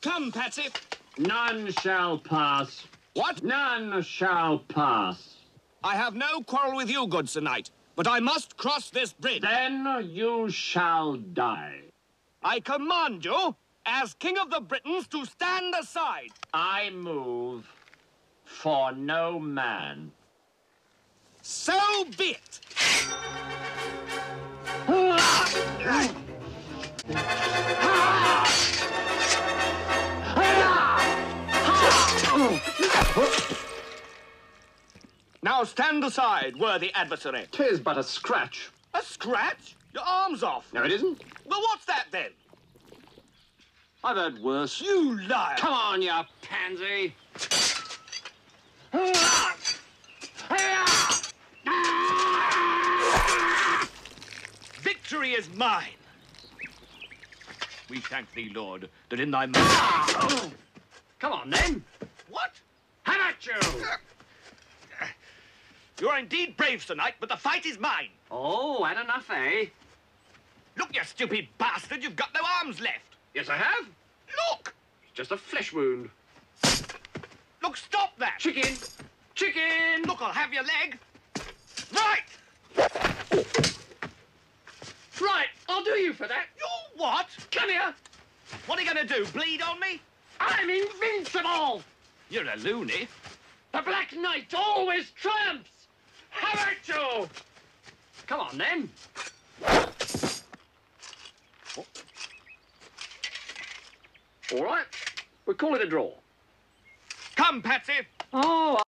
Come, Patsy. None shall pass. What? None shall pass. I have no quarrel with you, good Sir Knight, but I must cross this bridge. Then you shall die. I command you, as King of the Britons, to stand aside. I move for no man. So be it. Now stand aside, worthy adversary. 'Tis but a scratch. A scratch? Your arm's off. No, it isn't. Well, what's that then? I've heard worse. You liar. Come on, you pansy. Victory is mine. We thank thee, Lord, that in thy mouth... Come on, then. What? How about you? You are indeed brave, Sir Knight, but the fight is mine. Oh, had enough, eh? Look, you stupid bastard, you've got no arms left. Yes, I have. Look! It's just a flesh wound. Look, stop that! Chicken! Chicken! Look, I'll have your leg. Right! Right, I'll do you for that. You what? Come here. What are you going to do, bleed on me? I'm invincible. You're a loony. The Black Knight always triumphs. How about you? Come on, then. All right, we'll call it a draw. Come, Patsy. Oh,